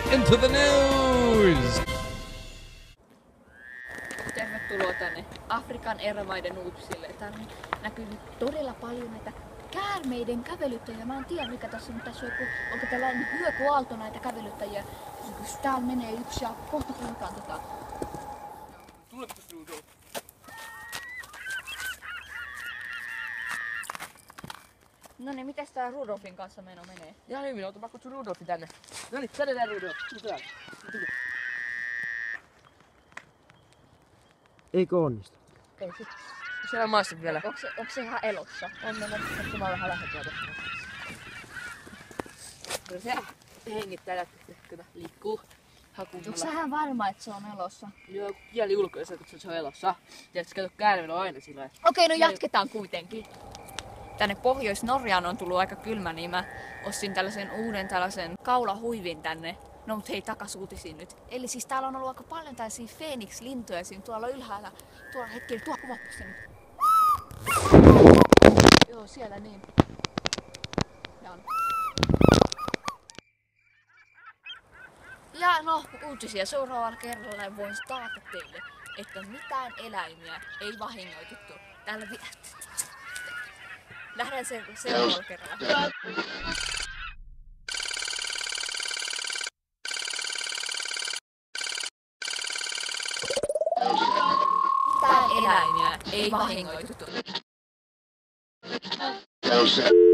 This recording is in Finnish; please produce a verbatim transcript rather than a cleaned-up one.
into the news! Tervetuloa tänne Afrikan erämaiden uutisille. Täällä näkyy nyt todella paljon näitä käärmeiden kävelyttäjiä. Mä en tiedä mikä tässä on, mutta tässä on joku, onko tällainen hyökyaalto näitä kävelyttäjiä. Täällä menee yksi ja kohta kuultaan tota. Tulepas Rudolf. No niin, mites tää Rudolfin kanssa meno menee? Ihan hyvin, ota mä kutsun Rudolfi tänne. No niin, tänne tää Rudolf. Tule. Tule. Eikö onnistu? Ei sit. Siellä maassa vielä. Onko se, onko se ihan elossa? On mennä, että mä vähän lähempää tästä. No se hengittää jätkätä, liikkuu hakumalla. Onko sähän varma, että se on elossa? Joo, kieli ulkoissa, että se on elossa. Tiedätkö, kato käärmeellä on aina sillä. Okei, no jatketaan kuitenkin. Tänne Pohjois-Norjaan on tullut aika kylmä, niin mä ostin tällaisen uuden tällaisen kaulahuivin tänne. No mut hei, takas uutisiin nyt. Eli siis täällä on ollut aika paljon tällaisia Phoenix-lintuja siinä tuolla ylhäällä. Tuolla hetkellä, tuo kuvattu sen. Joo, siellä niin. Ja, ja no, uutisia seuraavalla kerralla ja voin taata teille, että mitään eläimiä ei vahingoitettu. Täällä vi... Nähdään se seuraavalla kerralla. Mitään eläimiä ei vahingoitettu.